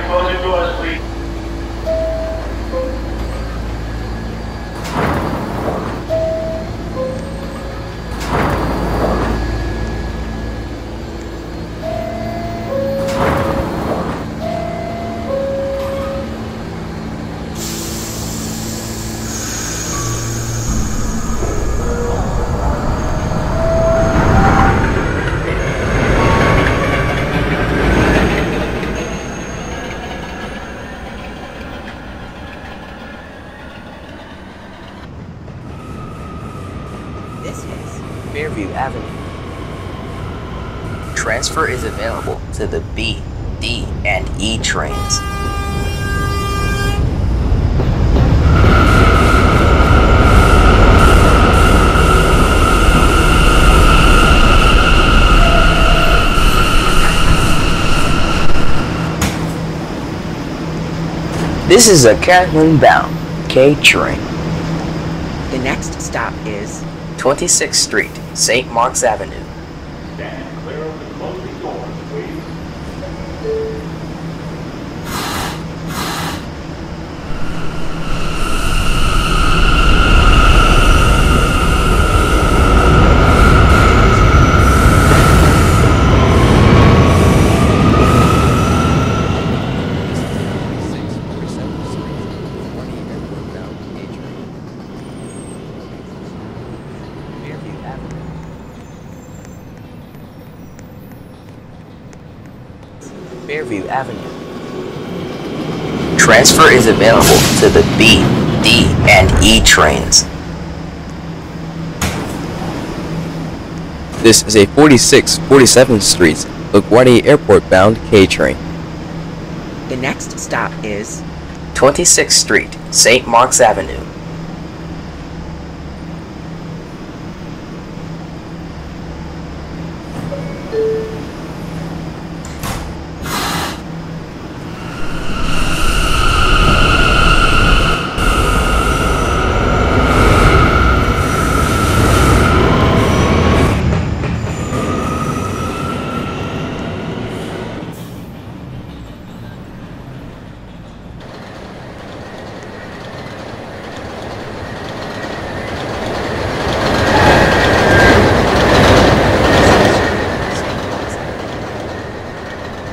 closer to us, please. This is Fairview Avenue. Transfer is available to the B, D, and E trains. This is a Catlin-bound K train. The next stop is 26th Street, St. Mark's Avenue. Stand clear of the closing doors, please. Fairview Avenue. Transfer is available to the B, D, and E trains. This is a 47th Street, LaGuardia Airport bound K train. the next stop is 26th Street, St. Mark's Avenue.